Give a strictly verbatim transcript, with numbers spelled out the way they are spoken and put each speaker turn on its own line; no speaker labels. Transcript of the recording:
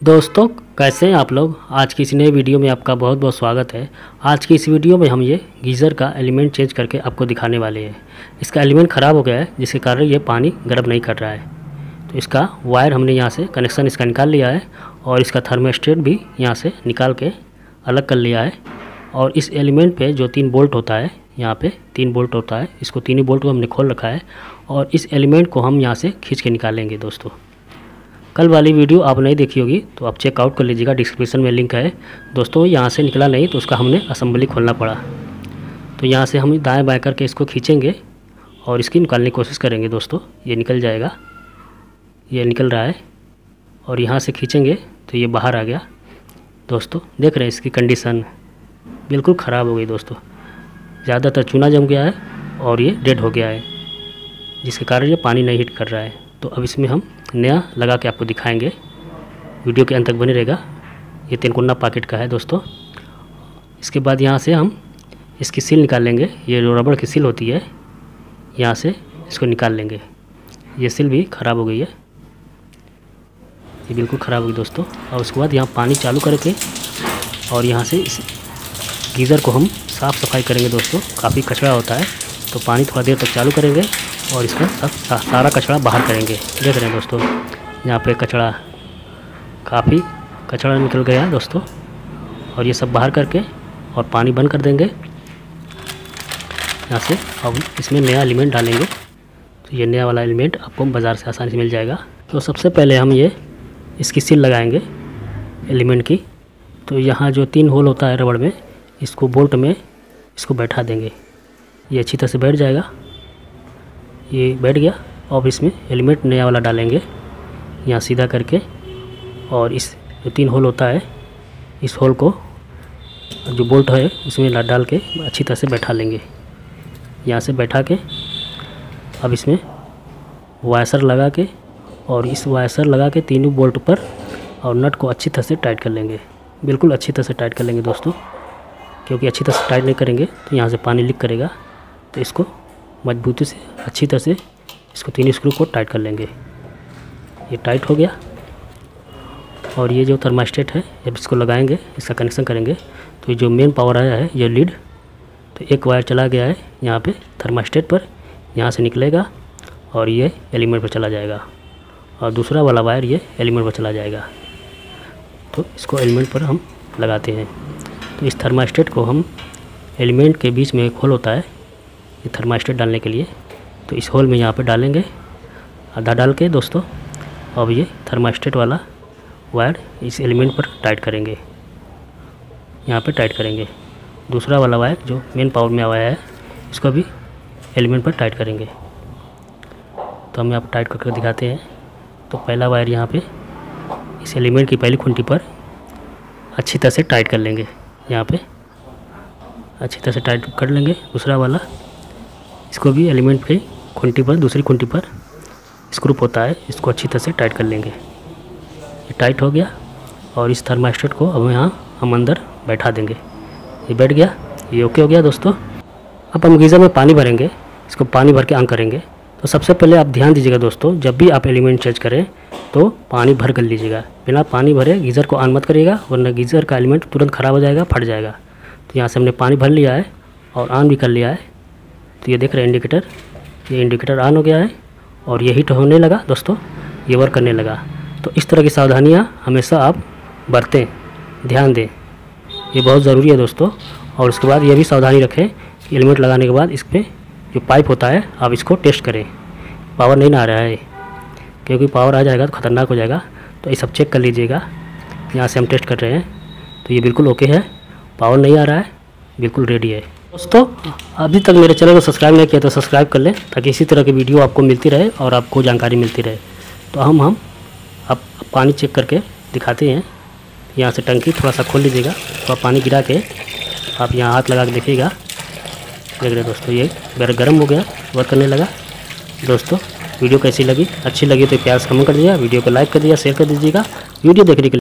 दोस्तों कैसे हैं आप लोग। आज की इस नए वीडियो में आपका बहुत बहुत स्वागत है। आज की इस वीडियो में हम ये गीज़र का एलिमेंट चेंज करके आपको दिखाने वाले हैं। इसका एलिमेंट ख़राब हो गया है जिसके कारण ये पानी गर्म नहीं कर रहा है। तो इसका वायर हमने यहाँ से कनेक्शन इसका निकाल लिया है और इसका थर्मोस्टेट भी यहाँ से निकाल के अलग कर लिया है। और इस एलिमेंट पर जो तीन बोल्ट होता है, यहाँ पर तीन बोल्ट होता है, इसको तीनों बोल्ट को हमने खोल रखा है और इस एलिमेंट को हम यहाँ से खींच के निकालेंगे। दोस्तों कल वाली वीडियो आप नहीं देखी होगी तो आप चेकआउट कर लीजिएगा, डिस्क्रिप्शन में लिंक है। दोस्तों यहाँ से निकला नहीं तो उसका हमने असेंबली खोलना पड़ा। तो यहाँ से हम दाएं बाएं करके इसको खींचेंगे और इसकी निकालने की कोशिश करेंगे। दोस्तों ये निकल जाएगा, ये निकल रहा है और यहाँ से खींचेंगे तो ये बाहर आ गया। दोस्तों देख रहे हैं इसकी कंडीशन बिल्कुल ख़राब हो गई। दोस्तों ज़्यादातर चूना जम गया है और ये डेड हो गया है जिसके कारण ये पानी नहीं हिट कर रहा है। तो अब इसमें हम नया लगा के आपको दिखाएंगे, वीडियो के अंत तक बने रहेगा। ये तिनकुन्ना पॉकेट का है दोस्तों। इसके बाद यहाँ से हम इसकी सील निकाल लेंगे। ये जो रबड़ की सील होती है यहाँ से इसको निकाल लेंगे। ये सील भी ख़राब हो गई है, ये बिल्कुल ख़राब हो गई दोस्तों। और उसके बाद यहाँ पानी चालू करके और यहाँ से इस गीज़र को हम साफ़ सफाई करेंगे। दोस्तों काफ़ी कचरा होता है तो पानी थोड़ा देर तक चालू करेंगे और इसका सब सारा कचरा बाहर करेंगे। देख रहे हैं दोस्तों यहाँ पे कचरा, काफ़ी कचरा निकल गया है दोस्तों। और ये सब बाहर करके और पानी बंद कर देंगे यहाँ से। अब इसमें नया एलिमेंट डालेंगे तो ये नया वाला एलिमेंट आपको बाज़ार से आसानी से मिल जाएगा। तो सबसे पहले हम ये इसकी सील लगाएंगे एलिमेंट की। तो यहाँ जो तीन होल होता है रबड़ में, इसको बोल्ट में इसको बैठा देंगे। ये अच्छी तरह से बैठ जाएगा, ये बैठ गया। अब इसमें एलिमेंट नया वाला डालेंगे यहाँ सीधा करके और इस जो तीन होल होता है इस होल को जो बोल्ट है उसमें डाल के अच्छी तरह से बैठा लेंगे। यहाँ से बैठा के अब इसमें वायसर लगा के और इस वायसर लगा के तीनों बोल्ट पर और नट को अच्छी तरह से टाइट कर लेंगे। बिल्कुल अच्छी तरह से टाइट कर लेंगे दोस्तों, क्योंकि अच्छी तरह से टाइट नहीं करेंगे तो यहाँ से पानी लीक करेगा। तो इसको मजबूती से अच्छी तरह से इसको तीन स्क्रू को टाइट कर लेंगे। ये टाइट हो गया और ये जो थर्मास्टेट है जब इसको लगाएंगे, इसका कनेक्शन करेंगे तो ये जो मेन पावर आया है ये लीड, तो एक वायर चला गया है यहाँ पे थर्मास्टेट पर, यहाँ से निकलेगा और ये एलिमेंट पर चला जाएगा और दूसरा वाला वायर ये एलिमेंट पर चला जाएगा। तो इसको एलिमेंट पर हम लगाते हैं। तो इस थर्मास्टेट को हम एलिमेंट के बीच में एक होल होता है ये थर्मास्टेट डालने के लिए, तो इस होल में यहाँ पे डालेंगे आधा डाल के दोस्तों। अब ये थर्मास्टेट वाला वायर इस एलिमेंट पर टाइट करेंगे, यहाँ पे टाइट करेंगे। दूसरा वाला वायर जो मेन पावर में आया है इसको भी एलिमेंट पर टाइट करेंगे। तो हम यहाँ पर टाइट करके दिखाते हैं। तो पहला वायर यहाँ पे इस एलिमेंट की पहली खूंटी पर अच्छी तरह से टाइट कर लेंगे, यहाँ पे अच्छी तरह से टाइट कर लेंगे। दूसरा वाला इसको भी एलिमेंट पे खूंटी पर, दूसरी खूंटी पर स्क्रू होता है, इसको अच्छी तरह से टाइट कर लेंगे। ये टाइट हो गया और इस थर्मास्टेट को अब यहाँ हम अंदर बैठा देंगे। ये बैठ गया, ये ओके हो गया दोस्तों। अब हम गीज़र में पानी भरेंगे, इसको पानी भर के ऑन करेंगे। तो सबसे पहले आप ध्यान दीजिएगा दोस्तों, जब भी आप एलिमेंट चेंज करें तो पानी भर कर लीजिएगा। बिना पानी भरे गीज़र को ऑन मत करिएगा वरना गीज़र का एलिमेंट तुरंत ख़राब हो जाएगा, फट जाएगा। तो यहाँ से हमने पानी भर लिया है और ऑन भी कर लिया है। तो ये देख रहे हैं इंडिकेटर, ये इंडिकेटर ऑन हो गया है और ये हीट होने लगा दोस्तों, ये वर्क करने लगा। तो इस तरह की सावधानियाँ हमेशा आप बरतें, ध्यान दें, ये बहुत ज़रूरी है दोस्तों। और उसके बाद ये भी सावधानी रखें कि एलिमेंट लगाने के बाद इस पर जो पाइप होता है आप इसको टेस्ट करें, पावर नहीं ना आ रहा है, क्योंकि पावर आ जाएगा तो ख़तरनाक हो जाएगा। तो ये सब चेक कर लीजिएगा। यहाँ से हम टेस्ट कर रहे हैं तो ये बिल्कुल ओके है, पावर नहीं आ रहा है, बिल्कुल रेडी है। दोस्तों अभी तक मेरे चैनल को सब्सक्राइब नहीं किया तो सब्सक्राइब कर लें ताकि इसी तरह की वीडियो आपको मिलती रहे और आपको जानकारी मिलती रहे। तो हम हम अब पानी चेक करके दिखाते हैं। यहाँ से टंकी थोड़ा सा खोल लीजिएगा, थोड़ा पानी गिरा के आप यहाँ हाथ लगा के देखिएगा। देख रहे दोस्तों ये मेरा गर्म हो गया, वर्क करने लगा। दोस्तों वीडियो कैसी लगी, अच्छी लगी तो प्यार से कमेंट कर दीजिएगा, वीडियो को लाइक कर दीजिएगा, शेयर कर दीजिएगा। वीडियो देखने के लिए